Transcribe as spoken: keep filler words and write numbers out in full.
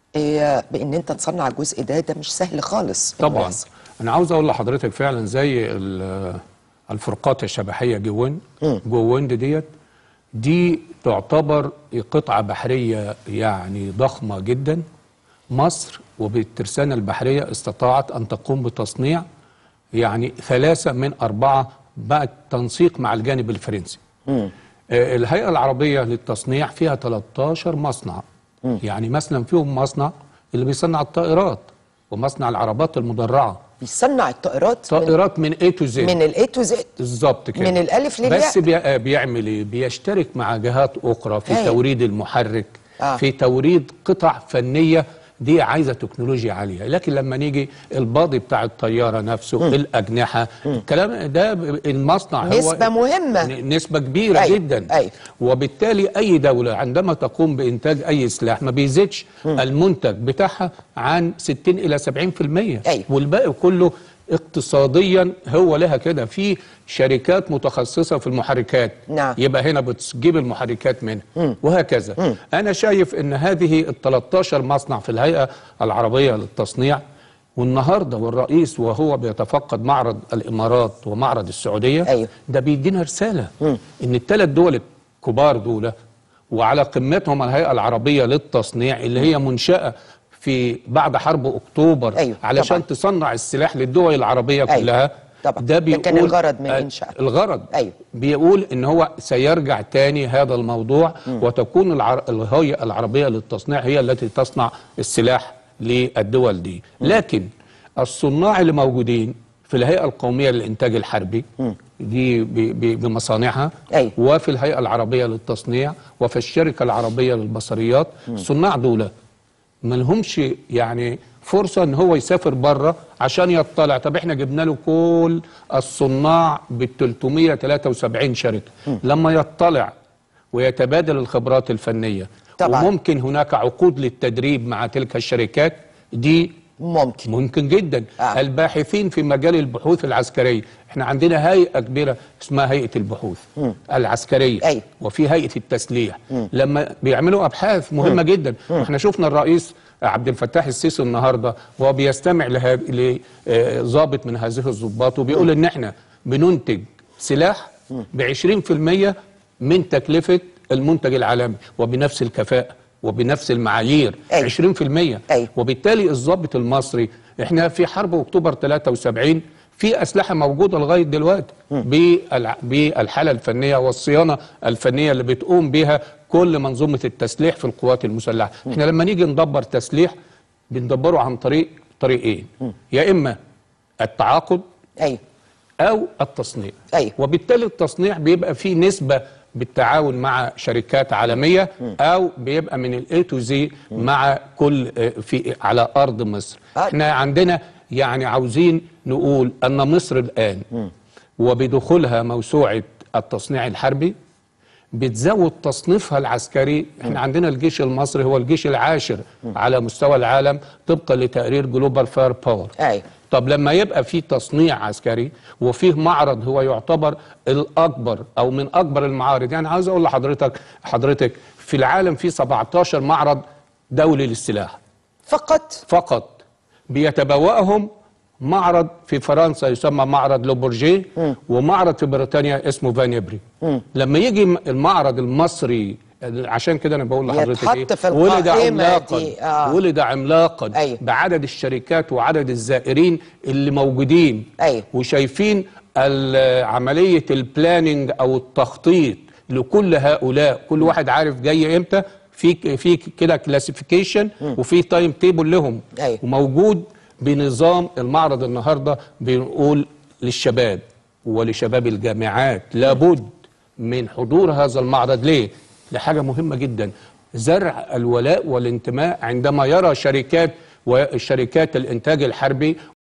إيه بان انت تصنع الجزء ده ده مش سهل خالص. طبعا انا عاوز اقول لحضرتك فعلا زي الفرقات الشبحيه جوين جويند ديت، دي تعتبر قطعه بحريه يعني ضخمه جدا. مصر وبالترسانه البحريه استطاعت ان تقوم بتصنيع يعني ثلاثه من اربعه بعد تنسيق مع الجانب الفرنسي. مم. آه الهيئه العربيه للتصنيع فيها ثلاثة عشر مصنع. مم. يعني مثلا فيهم مصنع اللي بيصنع الطائرات ومصنع العربات المدرعه. بيصنع الطائرات طائرات من اي تو زد، من الاي تو زد بالظبط كده، من الالف للياء. بس بي بيعمل ايه؟ بيشترك مع جهات اخرى في هي. توريد المحرك، آه. في توريد قطع فنيه دي عايزه تكنولوجيا عاليه. لكن لما نيجي الباضي بتاع الطياره نفسه، م. الاجنحه، م. الكلام ده المصنع نسبه هو مهمه، نسبه كبيره أي. جدا أي. وبالتالي اي دوله عندما تقوم بانتاج اي سلاح ما بيزيدش م. المنتج بتاعها عن ستين الى سبعين بالمئة، أي. والباقي كله اقتصاديا هو لها كده. في شركات متخصصه في المحركات، نعم. يبقى هنا بتجيب المحركات منها، م. وهكذا. م. انا شايف ان هذه ال ثلاثة عشر مصنع في الهيئه العربيه للتصنيع، والنهارده والرئيس وهو بيتفقد معرض الامارات ومعرض السعوديه، أيوه. ده بيدينا رساله م. ان الثلاث دول الكبار دول وعلى قمتهم الهيئه العربيه للتصنيع اللي هي منشاه في بعد حرب اكتوبر، أيوه. علشان طبعا. تصنع السلاح للدول العربية كلها. أيوه. طبعا. ده بيقول كان الغرض من انشاء الغرض، أيوه. بيقول ان هو سيرجع تاني هذا الموضوع، م. وتكون العر... الهيئة العربية للتصنيع هي التي تصنع السلاح للدول دي. م. لكن الصناع اللي موجودين في الهيئة القومية للإنتاج الحربي، م. دي ب... ب... بمصانعها، أيوه. وفي الهيئة العربية للتصنيع وفي الشركة العربية للبصريات، الصناع دول ما لهمش يعني فرصة ان هو يسافر بره عشان يطلع. طب احنا جبنا له كل الصناع بال ثلاثمئة وثلاثة وسبعين شركة، م. لما يطلع ويتبادل الخبرات الفنية طبعا. وممكن هناك عقود للتدريب مع تلك الشركات دي، ممكن ممكن جدا. آه. الباحثين في مجال البحوث العسكرية، احنا عندنا هيئة كبيرة اسمها هيئة البحوث م. العسكرية، أي. وفي هيئة التسليح، م. لما بيعملوا أبحاث مهمة م. جدا. واحنا شفنا الرئيس عبد الفتاح السيسي النهارده وهو بيستمع لضابط من هذه الضباط وبيقول م. ان احنا بننتج سلاح ب عشرين بالمئة من تكلفة المنتج العالمي وبنفس الكفاءة وبنفس المعايير. أي. عشرين بالمئة. أي. وبالتالي الضابط المصري، احنا في حرب اكتوبر ثلاثة وسبعين في اسلحه موجوده لغايه دلوقتي بالحاله الفنيه والصيانه الفنيه اللي بتقوم بها كل منظومه التسليح في القوات المسلحه. م. احنا لما نيجي ندبر تسليح بندبره عن طريق طريقين، م. يا اما التعاقد، أيوه. او التصنيع، أيوه. وبالتالي التصنيع بيبقى فيه نسبه بالتعاون مع شركات عالميه، م. او بيبقى من الاي تو زي مع كل في على ارض مصر. أي. احنا عندنا يعني عاوزين نقول ان مصر الان م. وبدخولها موسوعه التصنيع الحربي بتزود تصنيفها العسكري. احنا م. عندنا الجيش المصري هو الجيش العاشر م. على مستوى العالم طبقا لتقرير جلوبال فاير باور. أي. طب لما يبقى في تصنيع عسكري وفيه معرض هو يعتبر الاكبر او من اكبر المعارض، يعني عاوز اقول لحضرتك حضرتك في العالم في سبعة عشر معرض دولي للسلاح فقط فقط بيتبوأهم معرض في فرنسا يسمى معرض لوبورجيه، ومعرض في بريطانيا اسمه فانيبري. م. لما يجي المعرض المصري، عشان كده انا بقول لحضرتك ايه، ولد عملاقا آه. ولد عملاقا أيوه. بعدد الشركات وعدد الزائرين اللي موجودين، أيوه. وشايفين عمليه البلاننج او التخطيط لكل هؤلاء، كل واحد عارف جاي امتى، في في كده كلاسيفيكيشن وفي تايم تيبل لهم، أيوه. وموجود بنظام المعرض. النهارده بنقول للشباب ولشباب الجامعات لابد من حضور هذا المعرض. ليه؟ لحاجه مهمه جدا، زرع الولاء والانتماء عندما يرى شركات وشركات الانتاج الحربي